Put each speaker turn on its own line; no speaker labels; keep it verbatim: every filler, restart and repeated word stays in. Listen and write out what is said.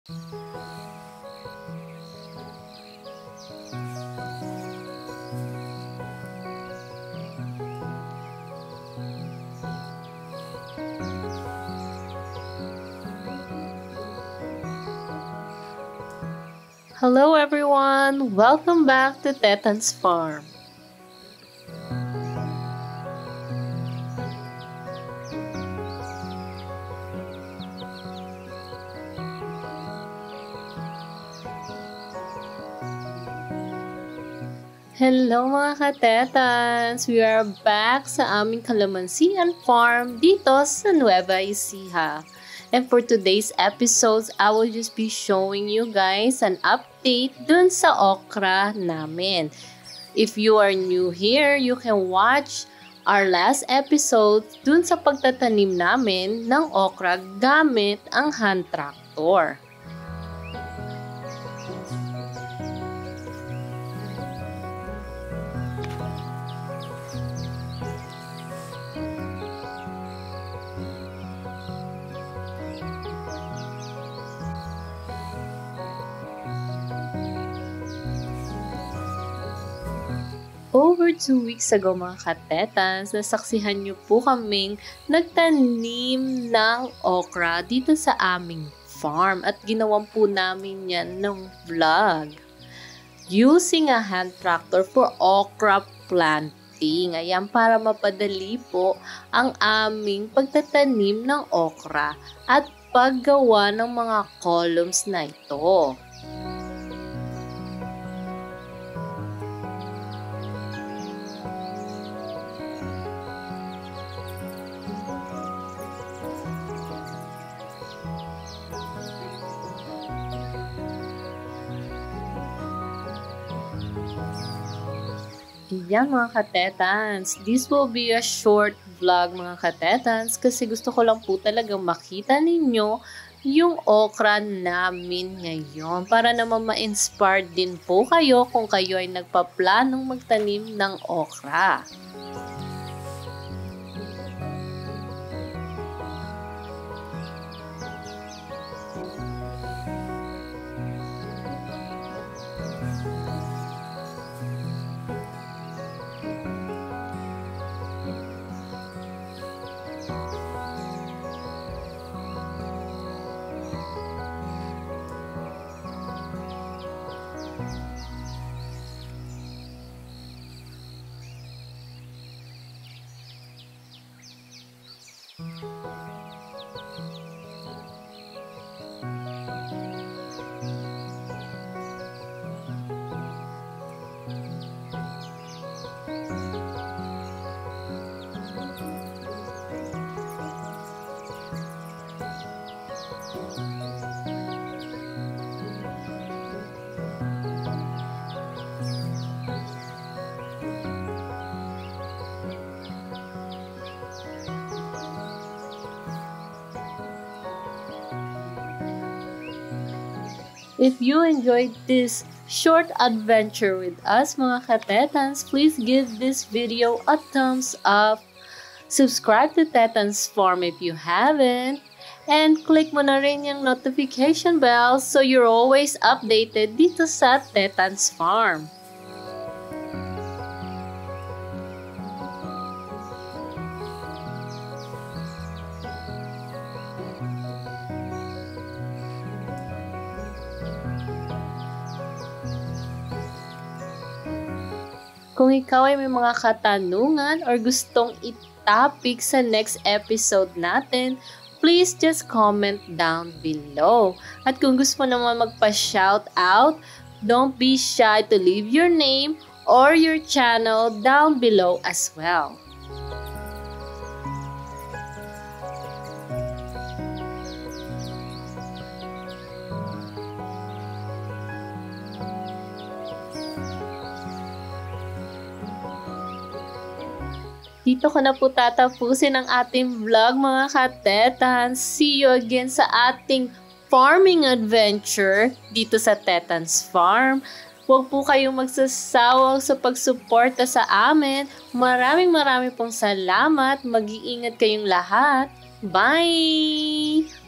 Hello everyone! Welcome back to Tetan's Farm. Hello mga katetans! We are back sa aming kalamansian farm dito sa Nueva Ecija. And for today's episodes, I will just be showing you guys an update dun sa okra namin. If you are new here, you can watch our last episode dun sa pagtatanim namin ng okra gamit ang hand tractor. Over two weeks ago mga katetans, nasaksihan niyo po kaming nagtanim ng okra dito sa aming farm at ginawan po namin yan ng vlog using a hand tractor for okra planting. Ayan, para mapadali po ang aming pagtatanim ng okra at paggawa ng mga columns na ito. Yan mga katetans, this will be a short vlog mga katetans kasi gusto ko lang po talagang makita ninyo yung okra namin ngayon para naman ma-inspire din po kayo kung kayo ay nagpaplanong magtanim ng okra. If you enjoyed this short adventure with us mga katetans, please give this video a thumbs up. Subscribe to Tetan's Farm if you haven't. And click mo na rin yung notification bell so you're always updated dito sa Tetan's Farm. Kung ikaw ay may mga katanungan or gustong i-topic sa next episode natin, please just comment down below. At kung gusto mo naman magpa-shout out, don't be shy to leave your name or your channel down below as well. Dito ko na po tatapusin ang ating vlog mga katetans. See you again sa ating farming adventure dito sa Tetan's Farm. Huwag po kayong magsasawang sa pagsuporta sa amin. Maraming maraming pong salamat. Mag-iingat kayong lahat. Bye!